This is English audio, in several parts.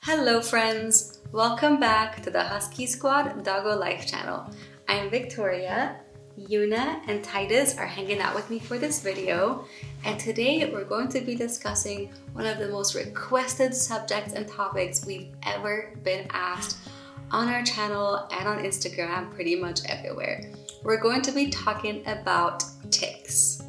Hello friends! Welcome back to the Husky Squad Doggo Life channel. I'm Victoria, Yuna and Titus are hanging out with me for this video, and today we're going to be discussing one of the most requested subjects and topics we've ever been asked on our channel and on Instagram, pretty much everywhere. We're going to be talking about ticks.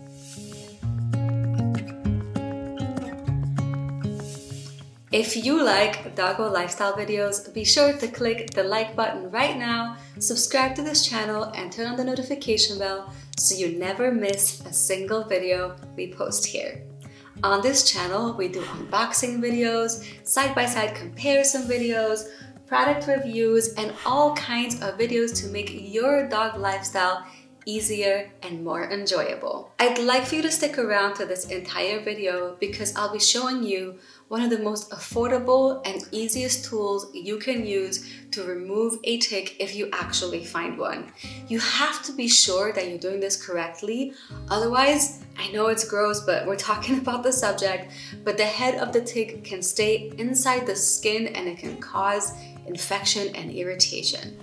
If you like doggo lifestyle videos, be sure to click the like button right now, subscribe to this channel, and turn on the notification bell so you never miss a single video we post here. On this channel, we do unboxing videos, side-by-side comparison videos, product reviews, and all kinds of videos to make your dog lifestyle easier and more enjoyable. I'd like for you to stick around to this entire video because I'll be showing you one of the most affordable and easiest tools you can use to remove a tick if you actually find one. You have to be sure that you're doing this correctly, otherwise, I know it's gross, but we're talking about the subject, but the head of the tick can stay inside the skin and it can cause infection and irritation.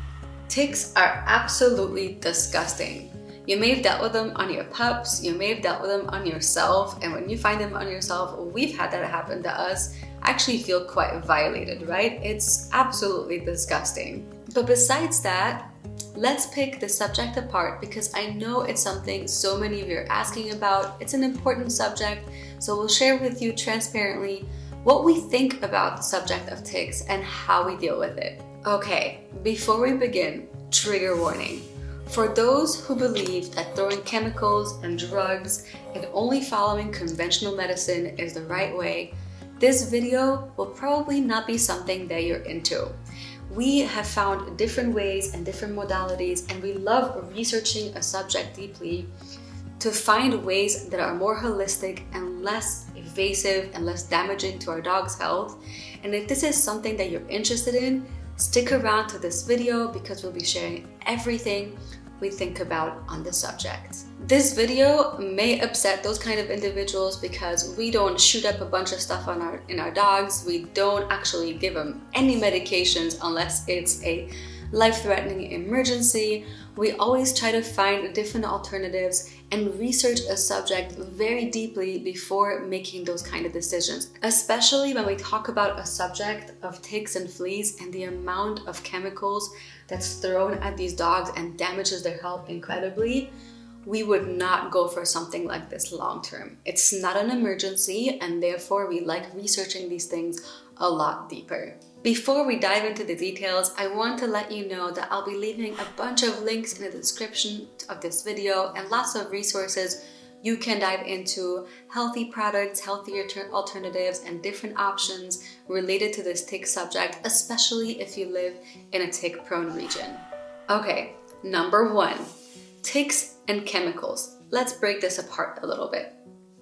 Ticks are absolutely disgusting. You may have dealt with them on your pups, you may have dealt with them on yourself, and when you find them on yourself, we've had that happen to us, I actually feel quite violated, right? It's absolutely disgusting. But besides that, let's pick the subject apart because I know it's something so many of you are asking about. It's an important subject, so we'll share with you transparently what we think about the subject of ticks and how we deal with it. Okay, before we begin, trigger warning. For those who believe that throwing chemicals and drugs and only following conventional medicine is the right way, this video will probably not be something that you're into. We have found different ways and different modalities, and we love researching a subject deeply to find ways that are more holistic and less invasive and less damaging to our dog's health. And if this is something that you're interested in, stick around to this video because we'll be sharing everything we think about on the subject. This video may upset those kind of individuals because we don't shoot up a bunch of stuff in our dogs. We don't actually give them any medications unless it's a life-threatening emergency. We always try to find different alternatives and research a subject very deeply before making those kind of decisions, especially when we talk about a subject of ticks and fleas and the amount of chemicals that's thrown at these dogs and damages their health incredibly. We would not go for something like this long term. It's not an emergency, and therefore we like researching these things a lot deeper. Before we dive into the details, I want to let you know that I'll be leaving a bunch of links in the description of this video and lots of resources you can dive into, healthy products, healthier alternatives, and different options related to this tick subject, especially if you live in a tick-prone region. Okay, number one, ticks and chemicals. Let's break this apart a little bit.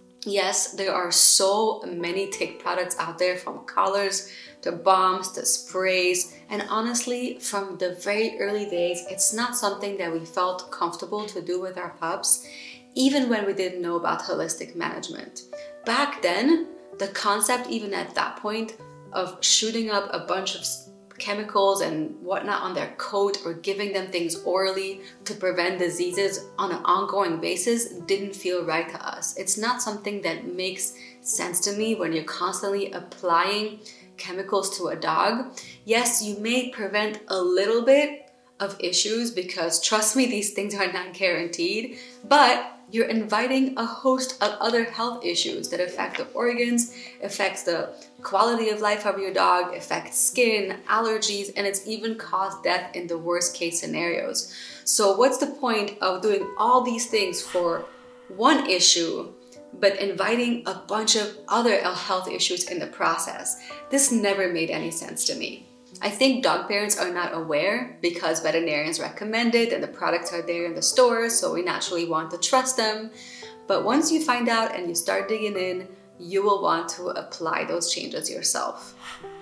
Yes, there are so many tick products out there, from collars to bombs to sprays, and honestly, from the very early days, it's not something that we felt comfortable to do with our pups, even when we didn't know about holistic management. Back then, the concept, even at that point, of shooting up a bunch of chemicals and whatnot on their coat or giving them things orally to prevent diseases on an ongoing basis didn't feel right to us. It's not something that makes sense to me when you're constantly applying chemicals to a dog. Yes, you may prevent a little bit of issues because, trust me, these things are not guaranteed, but you're inviting a host of other health issues that affect the organs, affects the quality of life of your dog, affects skin, allergies, and it's even caused death in the worst case scenarios. So what's the point of doing all these things for one issue, but inviting a bunch of other health issues in the process? This never made any sense to me. I think dog parents are not aware because veterinarians recommend it and the products are there in the stores, so we naturally want to trust them. But once you find out and you start digging in, you will want to apply those changes yourself.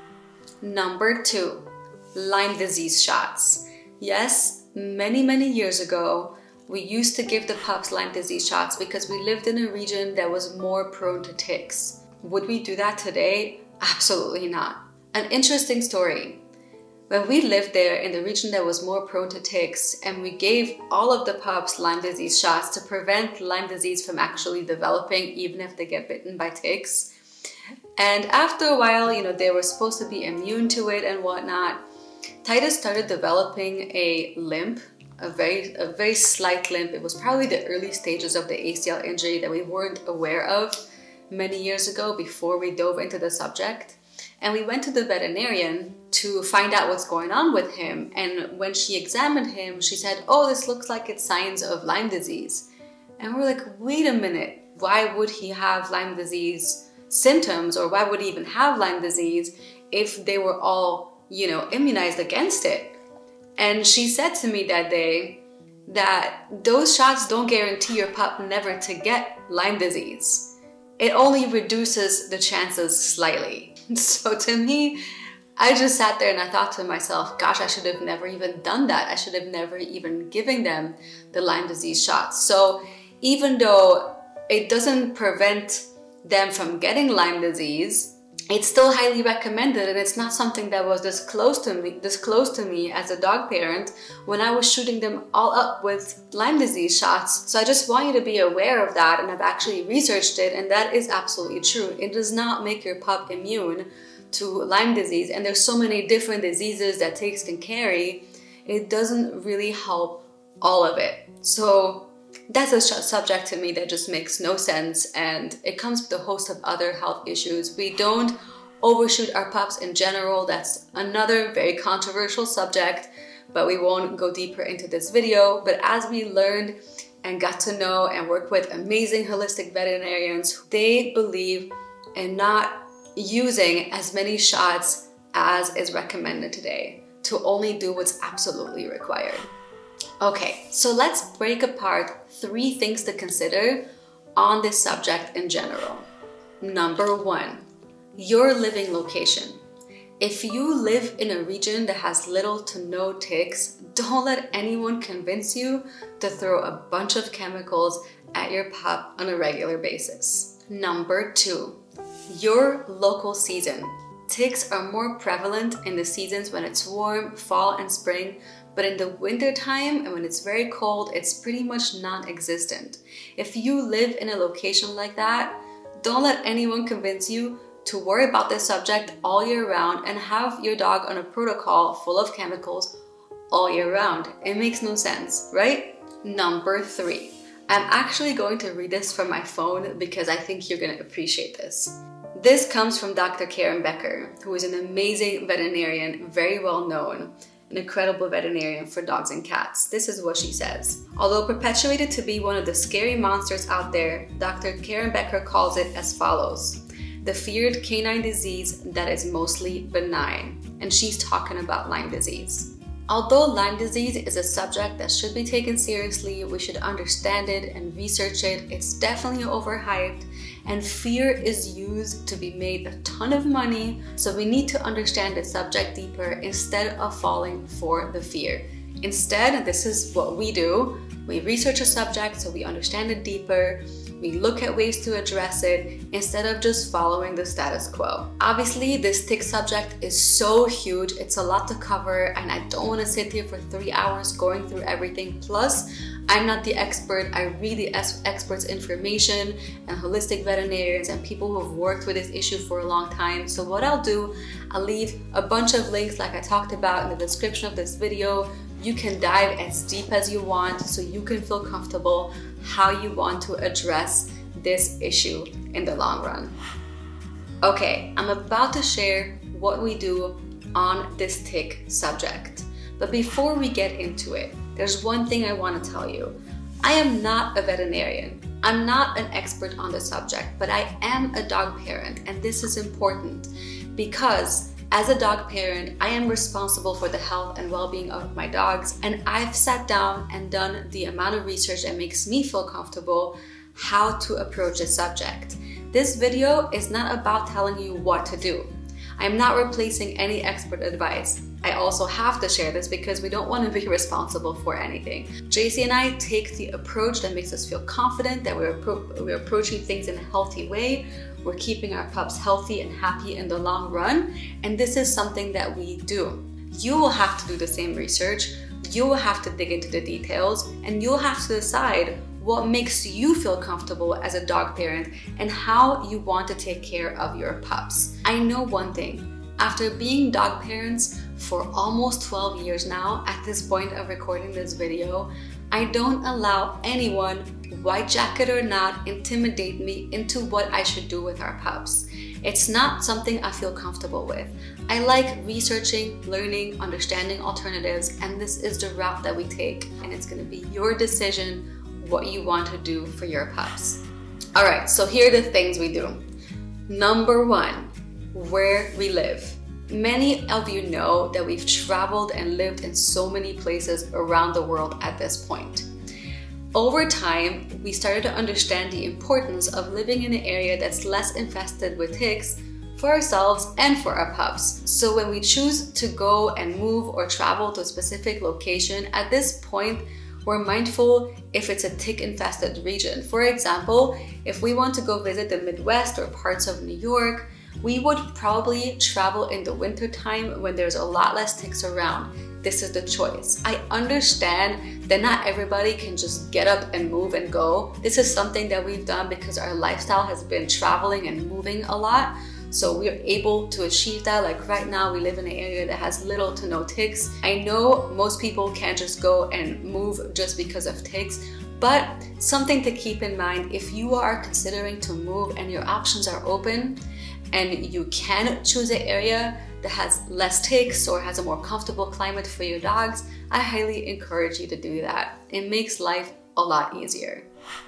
Number two, Lyme disease shots. Yes, many years ago, we used to give the pups Lyme disease shots because we lived in a region that was more prone to ticks. Would we do that today? Absolutely not. An interesting story. When we lived there in the region that was more prone to ticks, and we gave all of the pups Lyme disease shots to prevent Lyme disease from actually developing, even if they get bitten by ticks. And after a while, you know, they were supposed to be immune to it and whatnot. Titus started developing a limp, a very slight limp. It was probably the early stages of the ACL injury that we weren't aware of many years ago before we dove into the subject. And we went to the veterinarian to find out what's going on with him. And when she examined him, she said, "Oh, this looks like it's signs of Lyme disease." And we're like, wait a minute, why would he have Lyme disease symptoms, or why would he even have Lyme disease if they were all, you know, immunized against it? And she said to me that day that those shots don't guarantee your pup never to get Lyme disease. It only reduces the chances slightly. So to me, I just sat there and I thought to myself, gosh, I should have never even done that. I should have never even given them the Lyme disease shots. So even though it doesn't prevent them from getting Lyme disease, it's still highly recommended, and it's not something that was disclosed to me as a dog parent when I was shooting them all up with Lyme disease shots. So I just want you to be aware of that, and I've actually researched it, and that is absolutely true. It does not make your pup immune to Lyme disease, and there's so many different diseases that ticks can carry. It doesn't really help all of it. So that's a subject to me that just makes no sense, and it comes with a host of other health issues. We don't overshoot our pups in general. That's another very controversial subject, but we won't go deeper into this video. But as we learned and got to know and work with amazing holistic veterinarians, they believe in not using as many shots as is recommended today, to only do what's absolutely required. Okay, so let's break apart 3 things to consider on this subject in general. Number 1, your living location. If you live in a region that has little to no ticks, don't let anyone convince you to throw a bunch of chemicals at your pup on a regular basis. Number 2, your local season. Ticks are more prevalent in the seasons when it's warm, fall and spring, but in the winter time and when it's very cold, it's pretty much non-existent. If you live in a location like that, don't let anyone convince you to worry about this subject all year round and have your dog on a protocol full of chemicals all year round. It makes no sense, right? Number 3. I'm actually going to read this from my phone because I think you're going to appreciate this. This comes from Dr. Karen Becker, who is an amazing veterinarian, very well known, an incredible veterinarian for dogs and cats. This is what she says. Although perpetuated to be one of the scary monsters out there, Dr. Karen Becker calls it as follows: the feared canine disease that is mostly benign. And she's talking about Lyme disease. Although Lyme disease is a subject that should be taken seriously, we should understand it and research it. It's definitely overhyped, and fear is used to be made a ton of money, so we need to understand the subject deeper instead of falling for the fear. Instead, this is what we do. We research a subject so we understand it deeper. We look at ways to address it instead of just following the status quo. Obviously, this tick subject is so huge, it's a lot to cover, and I don't want to sit here for 3 hours going through everything. Plus, I'm not the expert. I read the experts' information and holistic veterinarians and people who have worked with this issue for a long time. So what I'll do, I'll leave a bunch of links like I talked about in the description of this video. You can dive as deep as you want so you can feel comfortable how you want to address this issue in the long run. Okay, I'm about to share what we do on this tick subject. But before we get into it, there's one thing I want to tell you. I am not a veterinarian. I'm not an expert on the subject, but I am a dog parent, and this is important because as a dog parent, I am responsible for the health and well-being of my dogs, and I've sat down and done the amount of research that makes me feel comfortable how to approach this subject. This video is not about telling you what to do. I'm not replacing any expert advice. I also have to share this because we don't want to be responsible for anything. JC and I take the approach that makes us feel confident that we're approaching things in a healthy way, we're keeping our pups healthy and happy in the long run. And this is something that we do. You will have to do the same research. You will have to dig into the details, and you'll have to decide what makes you feel comfortable as a dog parent and how you want to take care of your pups. I know one thing, after being dog parents for almost 12 years now, at this point of recording this video, I don't allow anyone, white jacket or not, intimidate me into what I should do with our pups. It's not something I feel comfortable with. I like researching, learning, understanding alternatives, and this is the route that we take. And it's gonna be your decision what you want to do for your pups. All right, so here are the things we do. Number one, where we live. Many of you know that we've traveled and lived in so many places around the world at this point. Over time, we started to understand the importance of living in an area that's less infested with ticks for ourselves and for our pups. So when we choose to go and move or travel to a specific location, at this point, we're mindful if it's a tick-infested region. For example, if we want to go visit the Midwest or parts of New York, we would probably travel in the winter time when there's a lot less ticks around. This is the choice. I understand that not everybody can just get up and move and go. This is something that we've done because our lifestyle has been traveling and moving a lot. So we're able to achieve that. Like right now, we live in an area that has little to no ticks. I know most people can't just go and move just because of ticks, but something to keep in mind, if you are considering to move and your options are open and you can choose an area that has less ticks or has a more comfortable climate for your dogs, I highly encourage you to do that. It makes life a lot easier.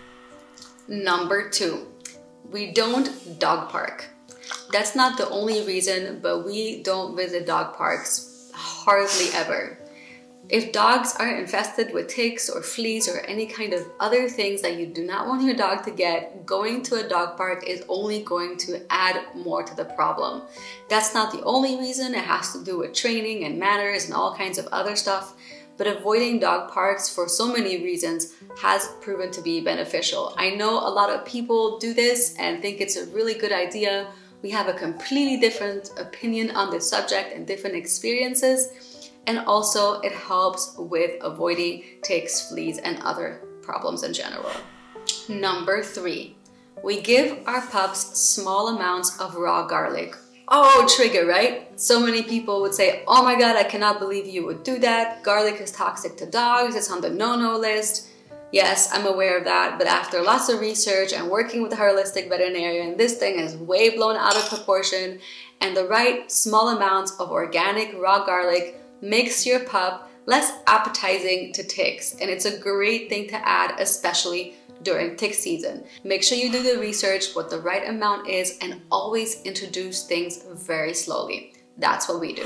Number two, we don't dog park. That's not the only reason, but we don't visit dog parks hardly ever. If dogs are infested with ticks or fleas or any kind of other things that you do not want your dog to get, going to a dog park is only going to add more to the problem. That's not the only reason. It has to do with training and manners and all kinds of other stuff. But avoiding dog parks for so many reasons has proven to be beneficial. I know a lot of people do this and think it's a really good idea. We have a completely different opinion on this subject and different experiences. And also it helps with avoiding ticks, fleas, and other problems in general. Number three, we give our pups small amounts of raw garlic. Oh, trigger, right? So many people would say, oh my God, I cannot believe you would do that. Garlic is toxic to dogs. It's on the no-no list. Yes, I'm aware of that, but after lots of research and working with a holistic veterinarian, this thing is way blown out of proportion, and the right small amounts of organic raw garlic makes your pup less appetizing to ticks, and it's a great thing to add, especially during tick season. Make sure you do the research, what the right amount is, and always introduce things very slowly. That's what we do.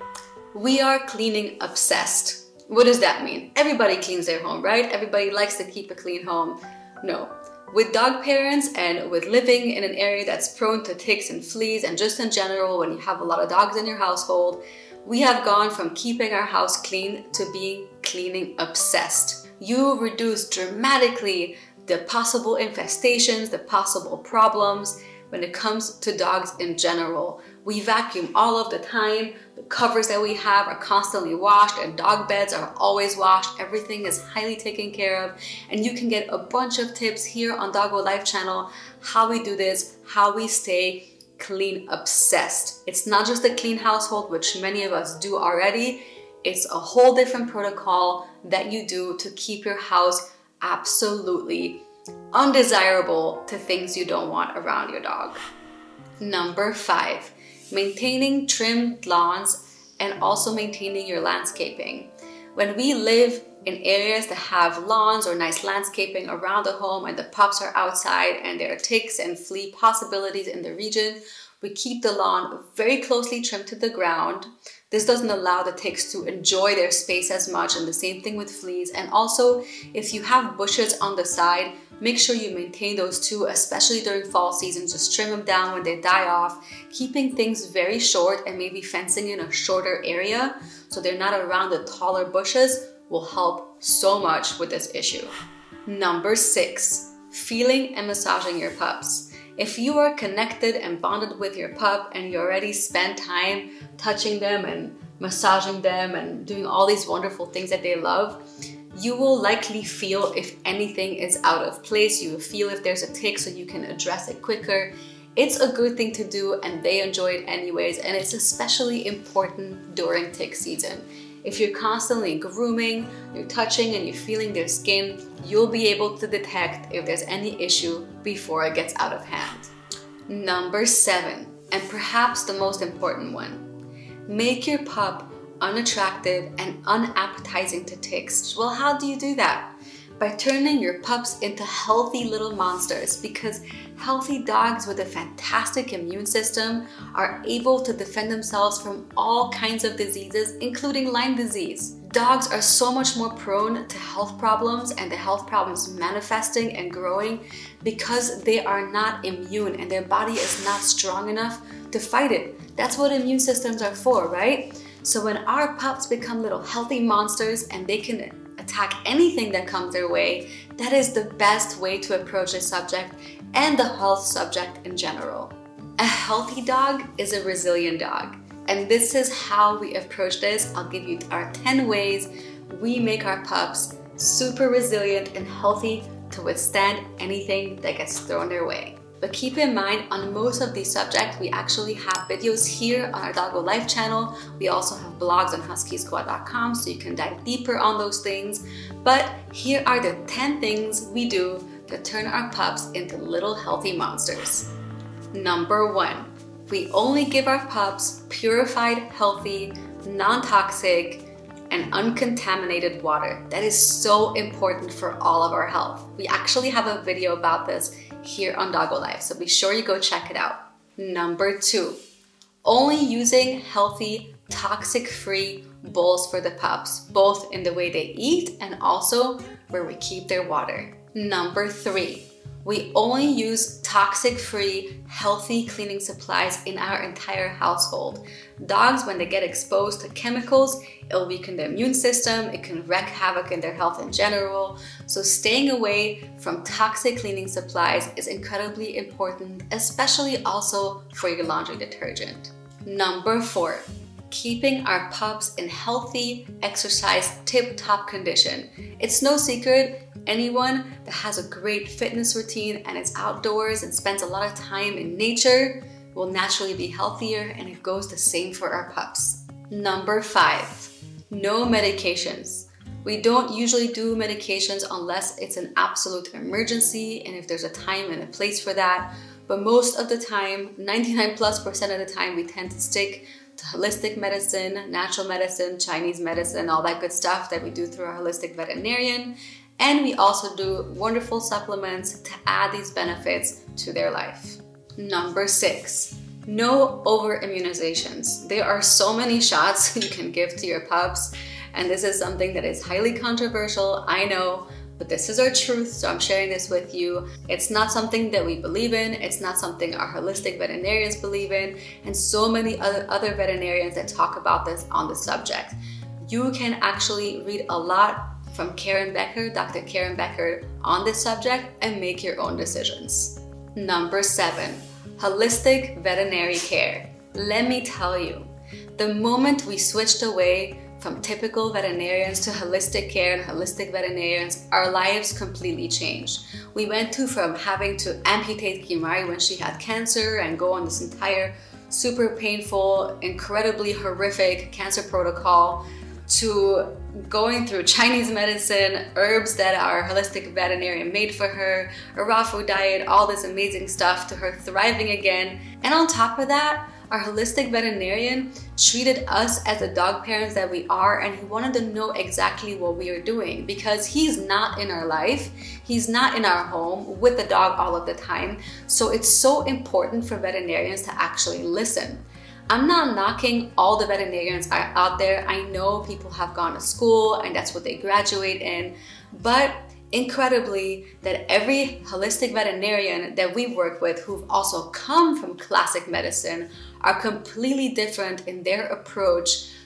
We are cleaning obsessed. What does that mean? Everybody cleans their home, right? Everybody likes to keep a clean home. No. With dog parents and with living in an area that's prone to ticks and fleas, and just in general, when you have a lot of dogs in your household, we have gone from keeping our house clean to being cleaning obsessed. You reduce dramatically the possible infestations, the possible problems when it comes to dogs in general. We vacuum all of the time. The covers that we have are constantly washed, and dog beds are always washed. Everything is highly taken care of, and you can get a bunch of tips here on Doggo Life channel, how we do this, how we stay clean obsessed. It's not just a clean household, which many of us do already. It's a whole different protocol that you do to keep your house absolutely undesirable to things you don't want around your dog. Number five, maintaining trimmed lawns and also maintaining your landscaping. When we live in areas that have lawns or nice landscaping around the home and the pups are outside and there are ticks and flea possibilities in the region, we keep the lawn very closely trimmed to the ground. This doesn't allow the ticks to enjoy their space as much, and the same thing with fleas. And also, if you have bushes on the side, make sure you maintain those too, especially during fall season. Just trim them down when they die off. Keeping things very short and maybe fencing in a shorter area so they're not around the taller bushes will help so much with this issue. Number six, feeling and massaging your pups. If you are connected and bonded with your pup and you already spend time touching them and massaging them and doing all these wonderful things that they love, you will likely feel if anything is out of place. You will feel if there's a tick so you can address it quicker. It's a good thing to do and they enjoy it anyways, and it's especially important during tick season. If you're constantly grooming, you're touching and you're feeling their skin, you'll be able to detect if there's any issue before it gets out of hand. Number 7, and perhaps the most important one, make your pup unattractive and unappetizing to ticks. Well, how do you do that? By turning your pups into healthy little monsters, because healthy dogs with a fantastic immune system are able to defend themselves from all kinds of diseases, including Lyme disease. Dogs are so much more prone to health problems and the health problems manifesting and growing because they are not immune and their body is not strong enough to fight it. That's what immune systems are for, right? So when our pups become little healthy monsters and they can attack anything that comes their way, that is the best way to approach this subject and the health subject in general. A healthy dog is a resilient dog. And this is how we approach this. I'll give you our 10 ways we make our pups super resilient and healthy to withstand anything that gets thrown their way. But keep in mind, on most of these subjects, we actually have videos here on our Doggo Life channel. We also have blogs on huskysquad.com, so you can dive deeper on those things. But here are the 10 things we do to turn our pups into little healthy monsters. Number 1, we only give our pups purified, healthy, non-toxic, and uncontaminated water. That is so important for all of our health. We actually have a video about this here on Doggo Life, so be sure you go check it out. Number 2, only using healthy, toxic-free bowls for the pups, both in the way they eat and also where we keep their water. Number 3, we only use toxic-free, healthy cleaning supplies in our entire household. Dogs, when they get exposed to chemicals, it'll weaken their immune system, it can wreak havoc in their health in general. So staying away from toxic cleaning supplies is incredibly important, especially also for your laundry detergent. Number 4, keeping our pups in healthy, exercise, tip-top condition. It's no secret, anyone that has a great fitness routine and is outdoors and spends a lot of time in nature will naturally be healthier, and it goes the same for our pups. Number 5, no medications. We don't usually do medications unless it's an absolute emergency and if there's a time and a place for that. But most of the time, 99+% of the time, we tend to stick to holistic medicine, natural medicine, Chinese medicine, all that good stuff that we do through our holistic veterinarian. And we also do wonderful supplements to add these benefits to their life. Number 6, no over-immunizations. There are so many shots you can give to your pups, and this is something that is highly controversial, I know, but this is our truth, so I'm sharing this with you. It's not something that we believe in, it's not something our holistic veterinarians believe in, and so many other veterinarians that talk about this on the subject. You can actually read a lot from Karen Becker, Dr. Karen Becker, on this subject and make your own decisions. Number 7, holistic veterinary care. Let me tell you, the moment we switched away from typical veterinarians to holistic care and holistic veterinarians, our lives completely changed. We went from having to amputate Kimari when she had cancer and go on this entire super painful, incredibly horrific cancer protocol to going through Chinese medicine, herbs that our holistic veterinarian made for her, a raw food diet, all this amazing stuff, to her thriving again. And on top of that, our holistic veterinarian treated us as the dog parents that we are, and he wanted to know exactly what we are doing because he's not in our life, he's not in our home with the dog all of the time. So it's so important for veterinarians to actually listen. I'm not knocking all the veterinarians out there. I know people have gone to school and that's what they graduate in, but incredibly that every holistic veterinarian that we work with who've also come from classic medicine are completely different in their approach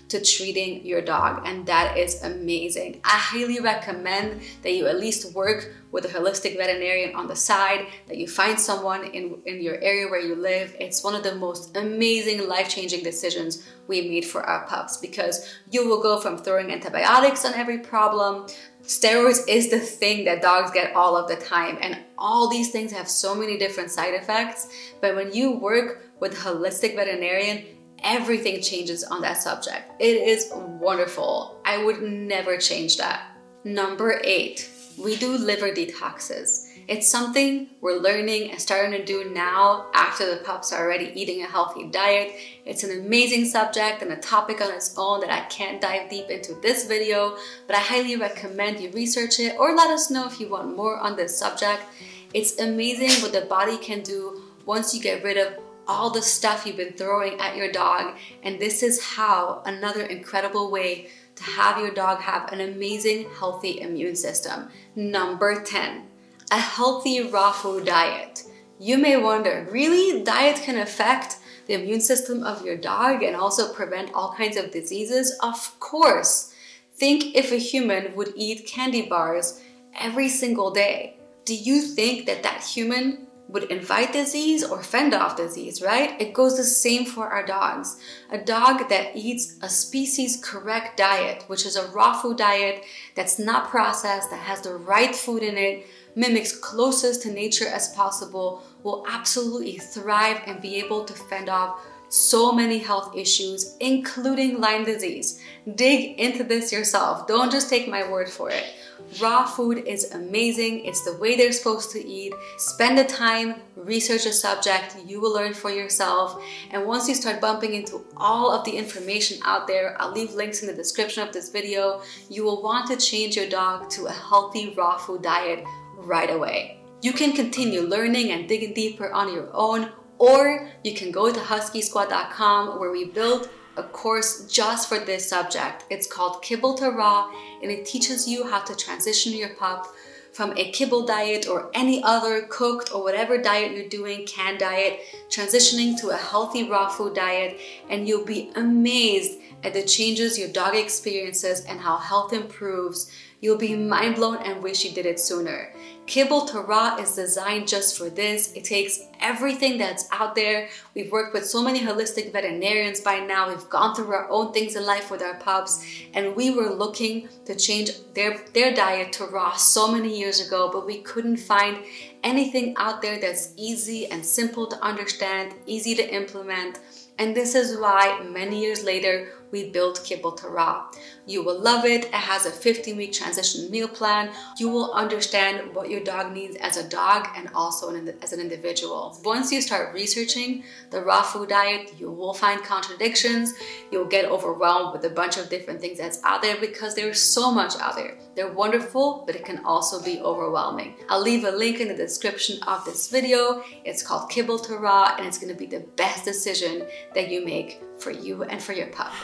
to treating your dog, and that is amazing. I highly recommend that you at least work with a holistic veterinarian on the side, that you find someone in your area where you live. It's one of the most amazing life-changing decisions we made for our pups, because you will go from throwing antibiotics on every problem. Steroids is the thing that dogs get all of the time, and all these things have so many different side effects. But when you work with a holistic veterinarian, everything changes on that subject. It is wonderful. I would never change that. Number 8, we do liver detoxes. It's something we're learning and starting to do now after the pups are already eating a healthy diet. It's an amazing subject and a topic on its own that I can't dive deep into this video, but I highly recommend you research it or let us know if you want more on this subject. It's amazing what the body can do once you get rid of all the stuff you've been throwing at your dog, and this is how another incredible way to have your dog have an amazing, healthy immune system. Number 10, a healthy raw food diet. You may wonder, really? Diet can affect the immune system of your dog and also prevent all kinds of diseases? Of course. Think if a human would eat candy bars every single day. Do you think that that human would invite disease or fend off disease, right? It goes the same for our dogs. A dog that eats a species correct diet, which is a raw food diet that's not processed, that has the right food in it, mimics closest to nature as possible, will absolutely thrive and be able to fend off so many health issues, including Lyme disease. Dig into this yourself. Don't just take my word for it. Raw food is amazing. It's the way they're supposed to eat. Spend the time, research the subject. You will learn for yourself. And once you start bumping into all of the information out there, I'll leave links in the description of this video, you will want to change your dog to a healthy raw food diet right away. You can continue learning and digging deeper on your own, or you can go to huskysquad.com where we built a course just for this subject. It's called Kibble to Raw, and it teaches you how to transition your pup from a kibble diet or any other cooked or whatever diet you're doing, canned diet, transitioning to a healthy raw food diet, and you'll be amazed at the changes your dog experiences and how health improves. You'll be mind blown and wish you did it sooner. Kibble to Raw is designed just for this. It takes everything that's out there. We've worked with so many holistic veterinarians by now. We've gone through our own things in life with our pups, and we were looking to change their diet to raw so many years ago, but we couldn't find anything out there that's easy and simple to understand, easy to implement. And this is why many years later, we built Kibble to Raw. You will love it. It has a 15-week transition meal plan. You will understand what your dog needs as a dog and also as an individual. Once you start researching the raw food diet, you will find contradictions. You'll get overwhelmed with a bunch of different things that's out there because there's so much out there. They're wonderful, but it can also be overwhelming. I'll leave a link in the description of this video. It's called Kibble to Raw, and it's going to be the best decision that you make for you and for your pup.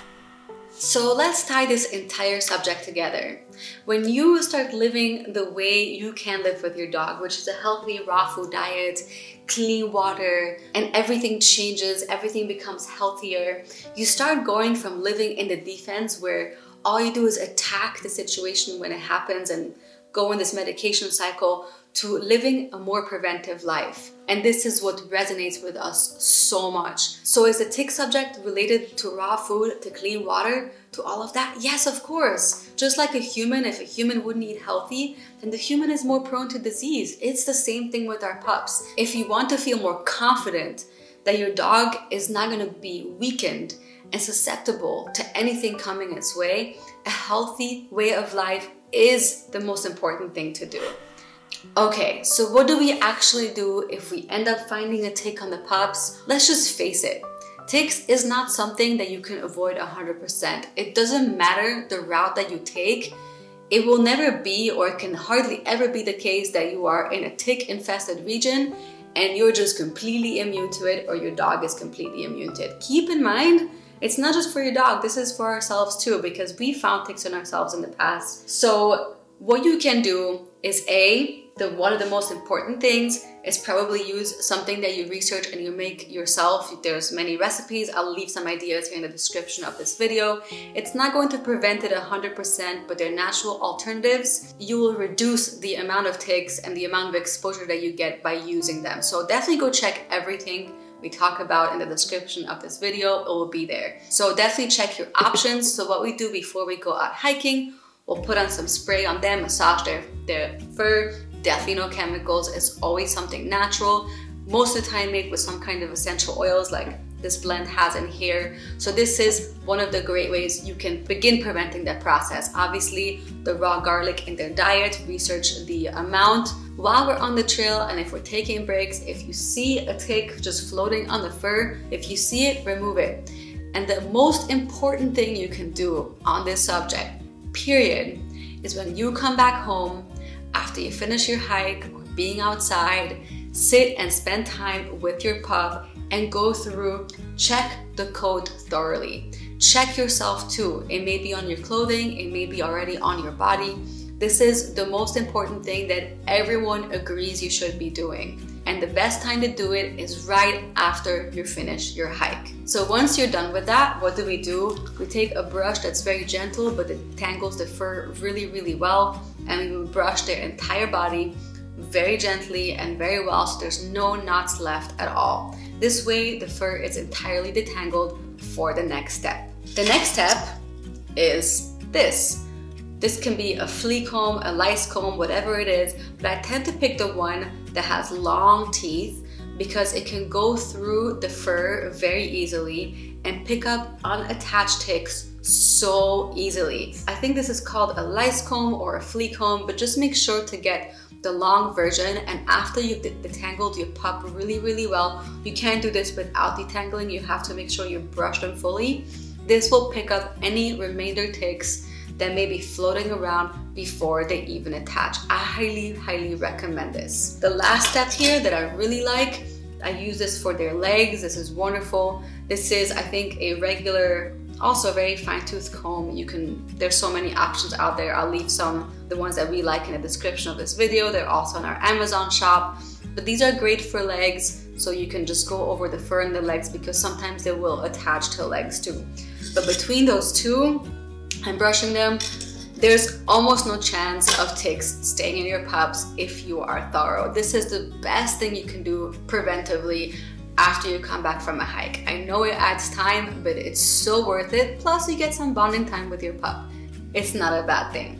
So let's tie this entire subject together. When you start living the way you can live with your dog, which is a healthy raw food diet, clean water, and everything changes, everything becomes healthier, you start going from living in the defense where all you do is attack the situation when it happens and go in this medication cycle, to living a more preventive life. And this is what resonates with us so much. So is the tick subject related to raw food, to clean water, to all of that? Yes, of course. Just like a human, if a human wouldn't eat healthy, then the human is more prone to disease. It's the same thing with our pups. If you want to feel more confident that your dog is not going to be weakened and susceptible to anything coming its way, a healthy way of life is the most important thing to do. Okay, so what do we actually do if we end up finding a tick on the pups? Let's just face it. Ticks is not something that you can avoid 100%. It doesn't matter the route that you take. It will never be, or it can hardly ever be the case that you are in a tick-infested region and you're just completely immune to it, or your dog is completely immune to it. Keep in mind, it's not just for your dog, this is for ourselves too, because we found ticks on ourselves in the past. So what you can do is A, one of the most important things is probably use something that you research and you make yourself. There's many recipes. I'll leave some ideas here in the description of this video. It's not going to prevent it 100%, but they're natural alternatives. You will reduce the amount of ticks and the amount of exposure that you get by using them. So definitely go check everything we talk about in the description of this video. It will be there. So definitely check your options. So what we do before we go out hiking, we'll put on some spray on them, massage their fur. Definitely no chemicals. It's always something natural. Most of the time made with some kind of essential oils like this blend has in here. So this is one of the great ways you can begin preventing that process. Obviously, the raw garlic in their diet, research the amount. While we're on the trail and if we're taking breaks, if you see a tick just floating on the fur, if you see it, remove it. And the most important thing you can do on this subject, period, is when you come back home after you finish your hike or being outside, sit and spend time with your pup and go through, check the coat thoroughly. Check yourself too. It may be on your clothing, it may be already on your body. This is the most important thing that everyone agrees you should be doing. And the best time to do it is right after you finish your hike. So once you're done with that, what do? We take a brush that's very gentle, but it tangles the fur really, really well. And we will brush their entire body very gently and very well, so there's no knots left at all. This way, the fur is entirely detangled for the next step. The next step is this. This can be a flea comb, a lice comb, whatever it is, but I tend to pick the one that has long teeth because it can go through the fur very easily and pick up unattached ticks so easily. I think this is called a lice comb or a flea comb, but just make sure to get the long version, and after you've detangled your pup really, really well, you can't do this without detangling. You have to make sure you brush them fully. This will pick up any remainder ticks that may be floating around before they even attach. I highly, highly recommend this. The last step here that I really like, I use this for their legs. This is wonderful. This is, I think, a regular, also very fine-tooth comb. There's so many options out there. I'll leave the ones that we like in the description of this video. They're also on our Amazon shop. But these are great for legs, so you can just go over the fur in the legs because sometimes they will attach to legs too. But between those two, I'm brushing them. There's almost no chance of ticks staying in your pups if you are thorough. This is the best thing you can do preventively after you come back from a hike. I know it adds time, but it's so worth it. Plus you get some bonding time with your pup. It's not a bad thing.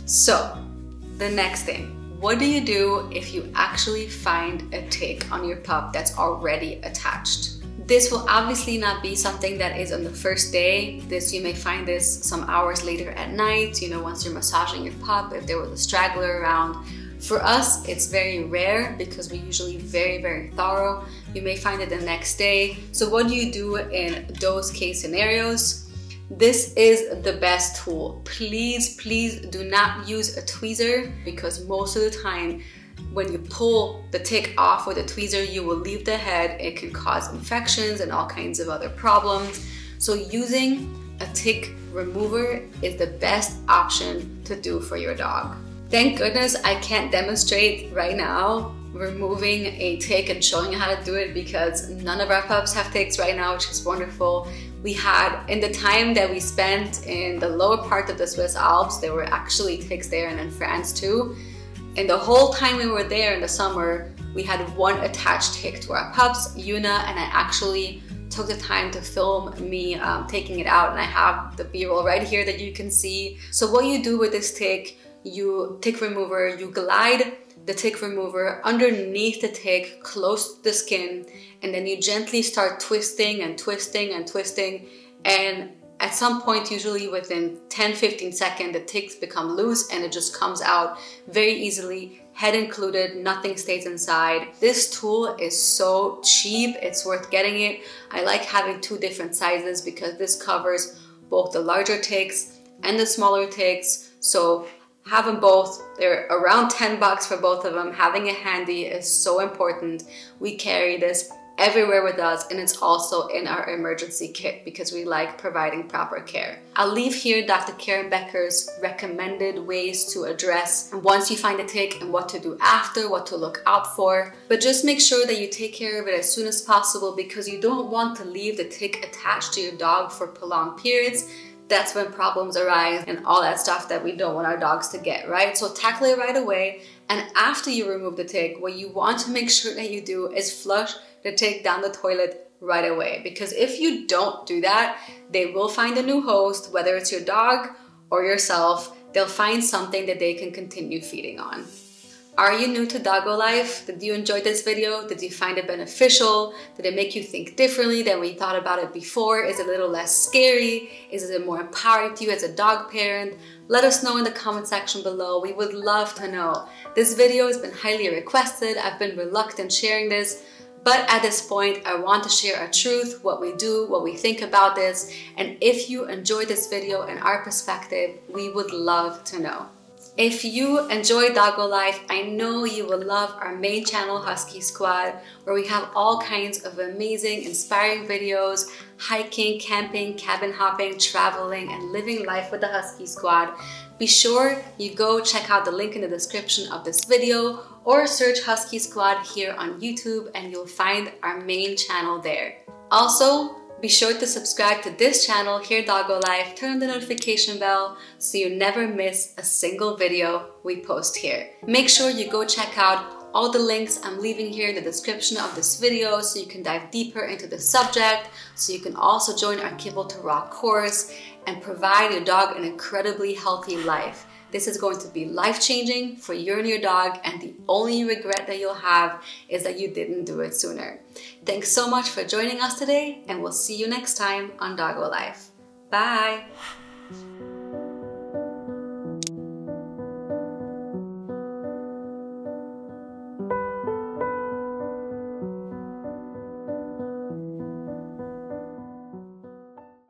So the next thing, what do you do if you actually find a tick on your pup that's already attached? This will obviously not be something that is on the first day. You may find this some hours later at night, once you're massaging your pup, if there was a straggler around. For us, it's very rare because we're usually very, very thorough. You may find it the next day. So what do you do in those case scenarios? This is the best tool. Please, please do not use a tweezer because most of the time, when you pull the tick off with a tweezer, you will leave the head. It can cause infections and all kinds of other problems. So using a tick remover is the best option to do for your dog. Thank goodness I can't demonstrate right now removing a tick and showing you how to do it because none of our pups have ticks right now, which is wonderful. We had, in the time that we spent in the lower part of the Swiss Alps, there were actually ticks there and in France too. And the whole time we were there in the summer, we had one attached tick to our pups, Yuna, and I actually took the time to film me taking it out, and I have the B-roll right here that you can see. So what you do with this tick remover, you glide the tick remover underneath the tick, close to the skin, and then you gently start twisting and twisting and twisting, and at some point, usually within 10-15 seconds, the ticks become loose and it just comes out very easily, head included, nothing stays inside. This tool is so cheap, it's worth getting it. I like having two different sizes because this covers both the larger ticks and the smaller ticks. So have them both. They're around 10 bucks for both of them. Having it handy is so important. We carry this everywhere with us, and it's also in our emergency kit because we like providing proper care. I'll leave here Dr. Karen Becker's recommended ways to address once you find a tick and what to do after, what to look out for. But just make sure that you take care of it as soon as possible because you don't want to leave the tick attached to your dog for prolonged periods. That's when problems arise and all that stuff that we don't want our dogs to get, right? So tackle it right away. And after you remove the tick, what you want to make sure that you do is flush the tick down the toilet right away. Because if you don't do that, they will find a new host, whether it's your dog or yourself. They'll find something that they can continue feeding on. Are you new to Doggo Life? Did you enjoy this video? Did you find it beneficial? Did it make you think differently than when you thought about it before? Is it a little less scary? Is it more empowering to you as a dog parent? Let us know in the comment section below. We would love to know. This video has been highly requested. I've been reluctant sharing this, but at this point, I want to share our truth, what we do, what we think about this. And if you enjoyed this video and our perspective, we would love to know. If you enjoy Doggo Life, I know you will love our main channel, Husky Squad, where we have all kinds of amazing, inspiring videos, hiking, camping, cabin hopping, traveling, and living life with the Husky Squad. Be sure you go check out the link in the description of this video or search Husky Squad here on YouTube and you'll find our main channel there. Also, be sure to subscribe to this channel here, Doggo Life. Turn on the notification bell so you never miss a single video we post here. Make sure you go check out all the links I'm leaving here in the description of this video so you can dive deeper into the subject, so you can also join our Kibble to Rock course and provide your dog an incredibly healthy life. This is going to be life-changing for you and your dog, and the only regret that you'll have is that you didn't do it sooner. Thanks so much for joining us today, and we'll see you next time on Doggo Life. Bye!